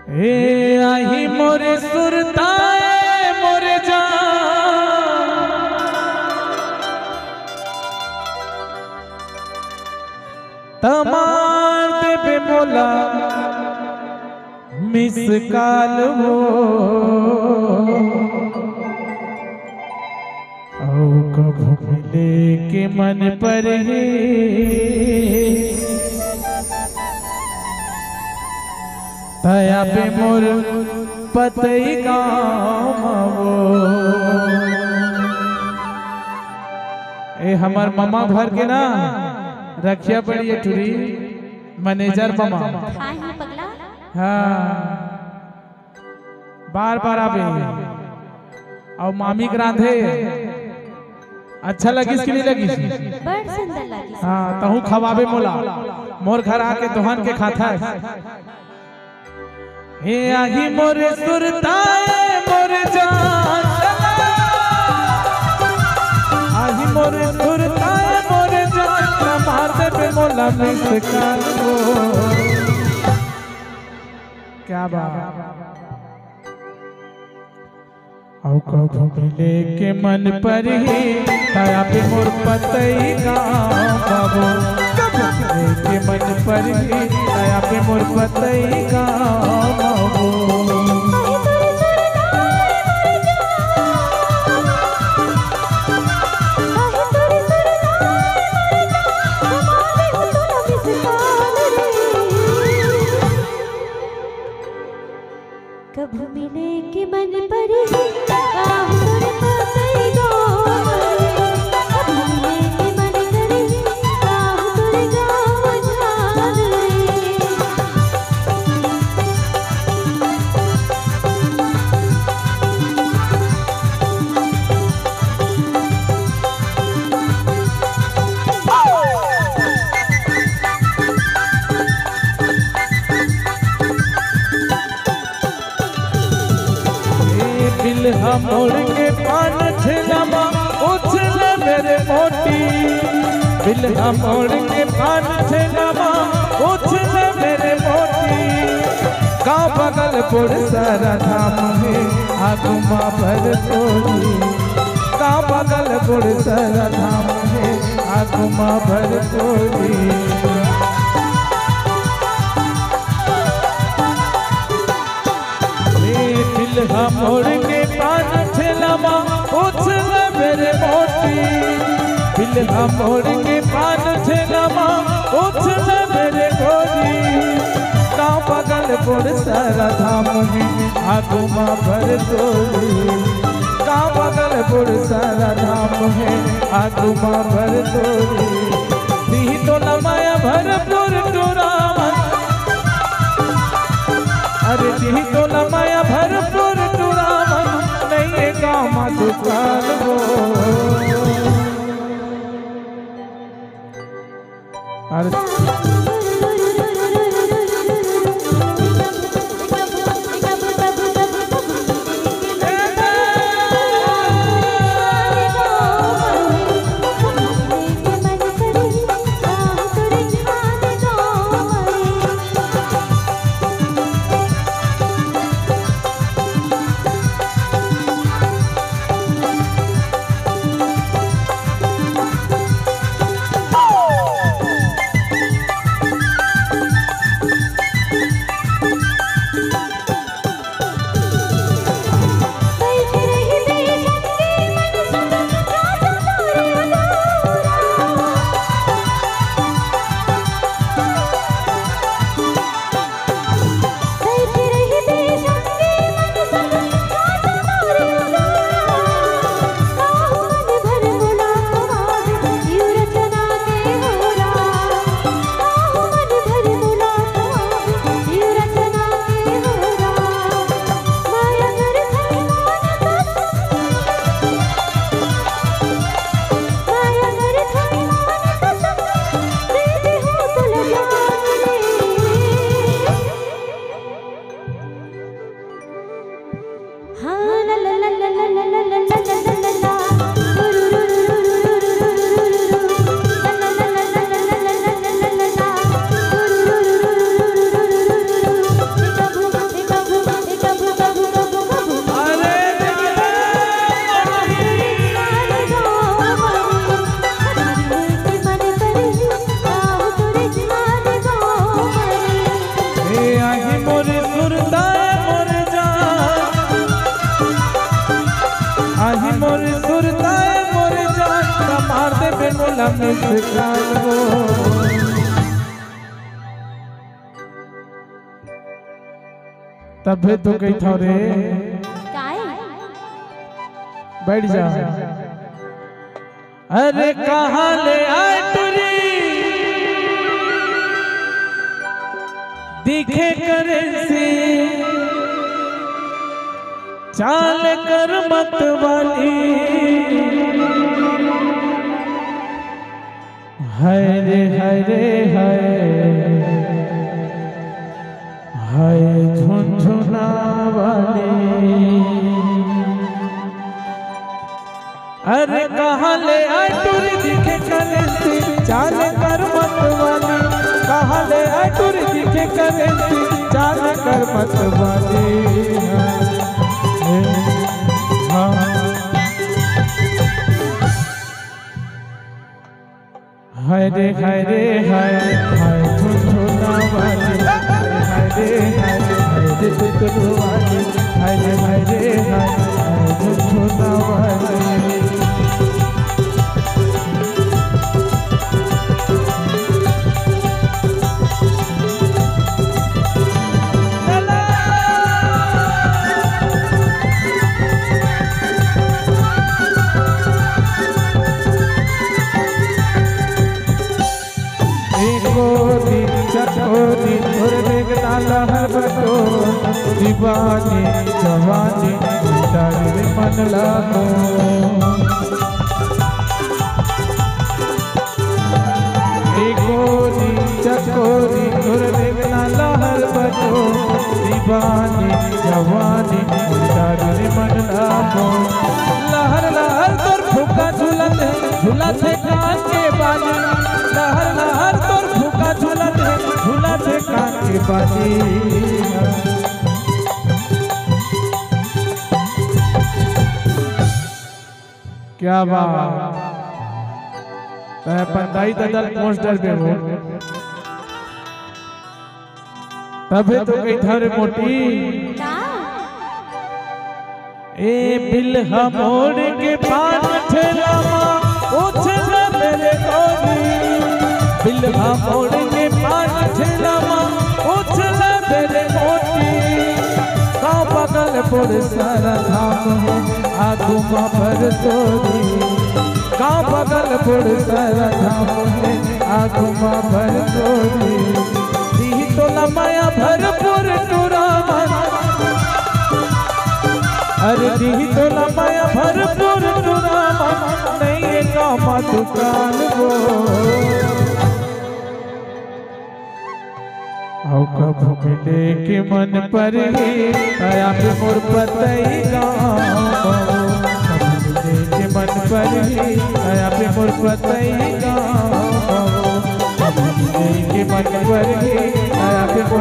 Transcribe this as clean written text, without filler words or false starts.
हे आही मोरे सुरताए मोरे जान तमार देवे मोला मिस काल हो औ कभू मिले के मन पर है तया पे मोर पतई गावो। ए हमार मामा भर के ना रखिया पड़ी टूरी मैनेजर मामा। हाँ बार बार आवे और मामी के रांधे अच्छा लगी इसके लिए लगी बड़ सुंदर लगी। हाँ तहु खवाबे मोला मोर घर आके दोहन के खाता है। हे आही मोरे सुरताए मोरे जान आही मोरे सुरताए मोरे जान मार दे पे मोला मिस काल हो। क्या बात औ कभू मिले के मन पर ही ताया पे मोर पतई गावो। कभू मिले के मन पर ही ताया पे मोर पतई गावो। कभू मिले के मन पर ही काम तोर पतई गावो। कभू मिले के मन पर ही काम तोर गावो जान रे। दिल मोड़ के पान ठेलामा उछल मेरे मोटी दिल मोड़ के पान ठेलामा उछल मेरे मोटी। गाँव बगल पुर सारा धाम है आगुमा भर तोड़ी। गाँव बगल पुर सारा धाम है आगुमा भर तोड़ी। दिल मोड़ के पान ठेलामा उछल मेरे मोटी दिल मोड़ के पान ठेलामा उछल मेरे गोरी। गाँव बगल पुर सारा धाम है आगुमा भर तोड़ी। गाँव बगल पुर सारा धाम है आगुमा भर तोड़ी। दी तो लमाया भरपुर टूरावन अरे दी तो लमाया भरपुर टूरावन नहीं गाँव दुकान हो। अरे मुस्कान वो। तब तो कही था रे काहे बैठ जा। अरे कहाँ ले आए टुरी दिखे करे से चाल कर मत वाली हाय रे हाय रे हाय झुनझुना वाली। अरे कहाँ ले आए टुरी दिखे करे से चाल कर मत वाली। कहाँ ले आए टुरी दिखे करे से चाल कर मत वाली। हाँ हाय रे हाय रे हाय झुनझुना वाली। हाय रे तुतलू वाली। हाय रे हाय झुनझुना वाली। चकोरी तोर देखना लहर बटो दीवानी जवानी डाले मन लागो। गोरी चकोरी तोर देखना लहर बटो दीवानी जवानी डाले मन लागो। लहर लहर तोर फूका झूलत है झूलत है कान के बाली। लहर लहर तोर फूका झूलत है झूलत है कान के बाली। क्या बात है पंदाई दल पोस्टर पे हो तबे तो कही थारे मोटी। ए बिल्हा मोड़ के पान ठेला उछल मेरे गोरी। बिल्हा मोड़ के पान ठेला उछल मेरे मोटी। गाँव बगल पुर सारा धाम है आगू माँ भर तोरी। गाँव बगल पुर सारा धाम है आगू माँ भर तोरी। दी तोला माया भरपुर टूरा अरे दी तोला माया भरपुर टूरा नहीं कामा दुकान वो। आओ कब मिले के मन पर ही आया पे मोर पतई गाँव। कब मिले के मन पर ही आया पे मोर पतई गाँव। कब मिले के मन पर ही आया पे